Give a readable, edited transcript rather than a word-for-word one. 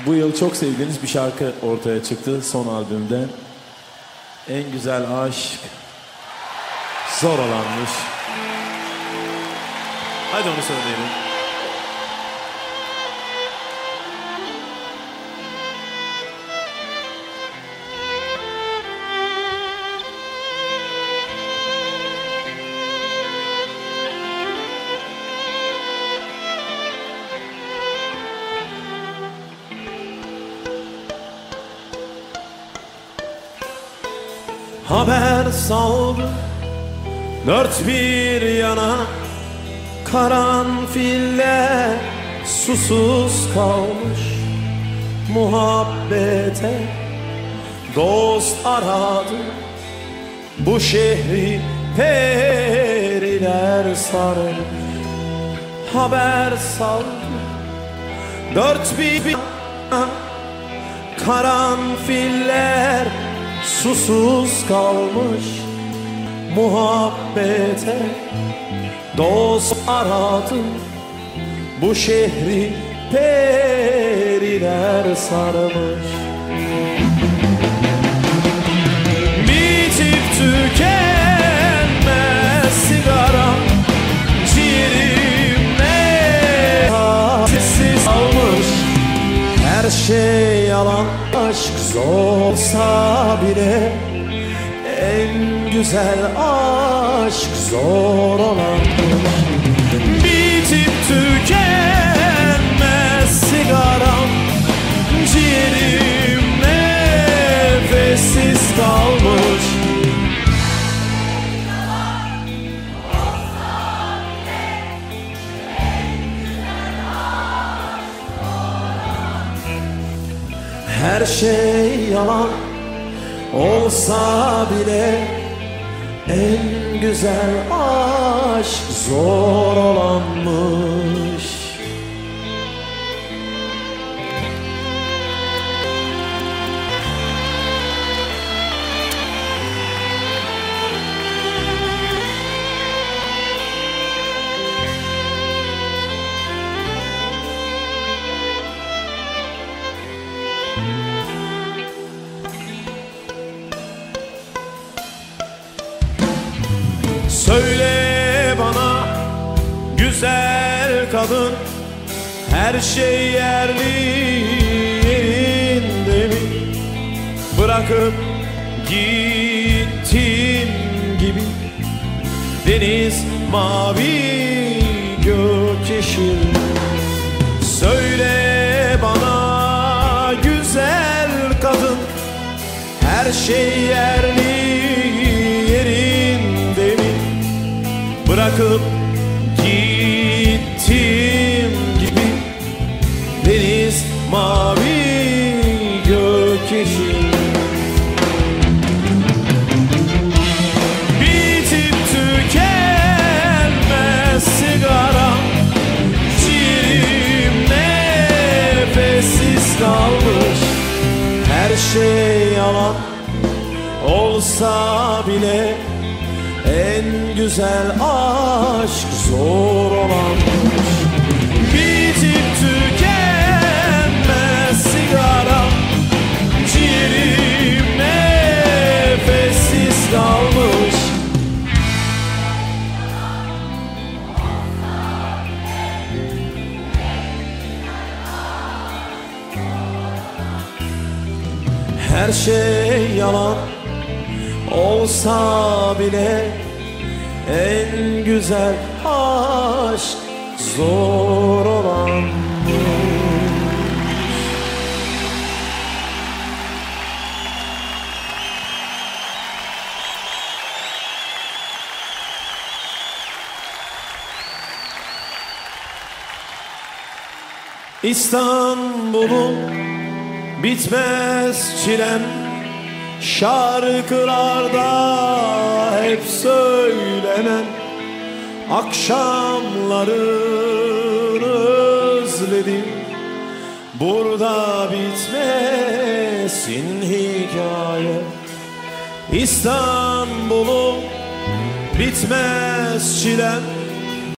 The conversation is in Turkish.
Bu yıl çok sevdiğiniz bir şarkı ortaya çıktı son albümde. En güzel aşk zor olanmış. Hadi onu söyleyelim. Haber saldı dört bir yana, karanfiller susuz kalmış. Muhabbete dost aradı, bu şehri periler sarmış. Haber saldı dört bir yana, karanfiller susuz kalmış. Muhabbete dost aradım, bu şehri periler sarmış. Bitip tükenmez sigara, ciğerimde sessiz kalmış. Her şey yalan, aşk zorsa bile en güzel aşk zor olanmış. Bitip tükenmez sigaram, ciğerim nefessiz kalmış. Her şey yalan olsa bile en güzel aşk zor olanmış. Söyle bana güzel kadın, her şey yerli yerinde mi? Bırakıp gittin gibi deniz mavi gök yeşil. Söyle bana güzel kadın, her şey yerli yerinde mi? Bırakıp gittim gibi deniz mavi gök yeşil. Bitip tükenmez sigara, ciğerim nefessiz kalmış. Her şey yalan olsa bile en güzel aşk zor olanmış. Bitip tükenmez sigara, ciğerim nefessiz kalmış. Her şey yalan olsa bile en güzel aşk zor olanmış. İstanbul'un bitmez çilem, şarkılarda hep söylenen, akşamlarını özledim. Burada bitmesin hikaye. İstanbul'un bitmez çilem,